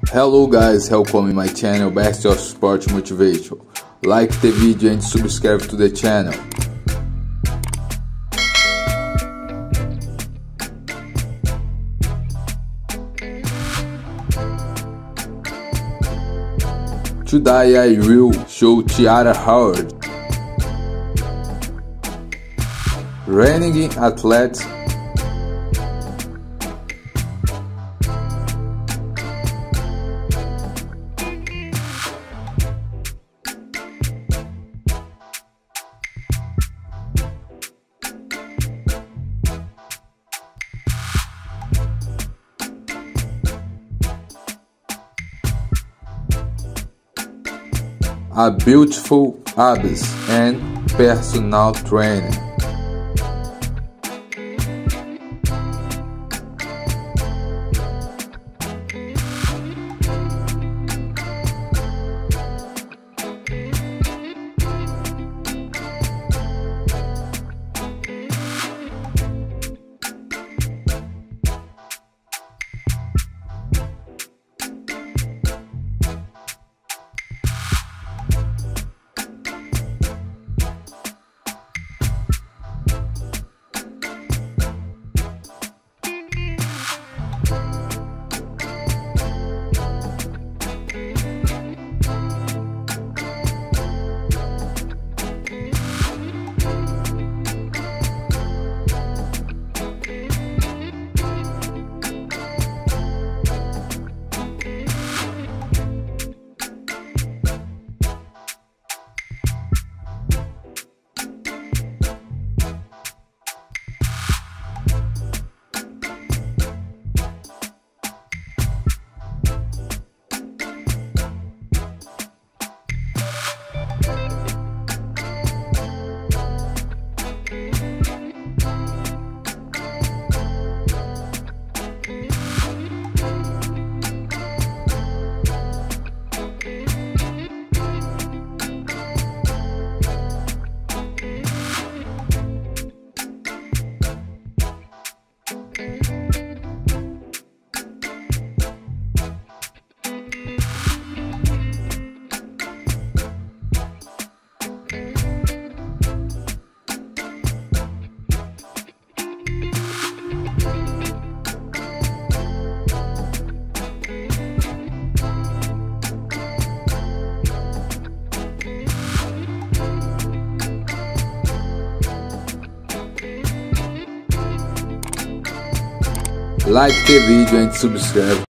Hello guys, welcome in my channel Best of Sport Motivation. Like the video and subscribe to the channel. Today I will show TIARA hard running athlete a beautiful abs and personal training. Like the video and subscribe.